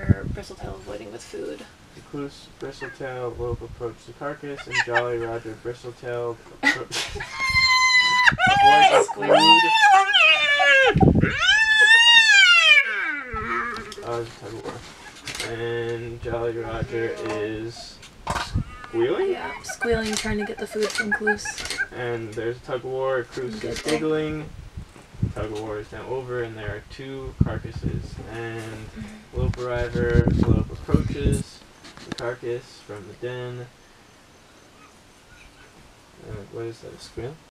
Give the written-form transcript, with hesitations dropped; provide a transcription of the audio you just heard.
are Bristletail avoiding with food? Recluse, Bristletail, Lope approach the carcass, and Jolly Roger, Bristletail approach. Avoid food. Tug-of-war. And Jolly Roger is squealing? Yeah, squealing, trying to get the food from Recluse. And there's Tug-of-war, Recluse is giggling. Tug-of-war is now over, and there are 2 carcasses. And Lope arriver, Lope approaches the carcass from the den. What is that, a squeal?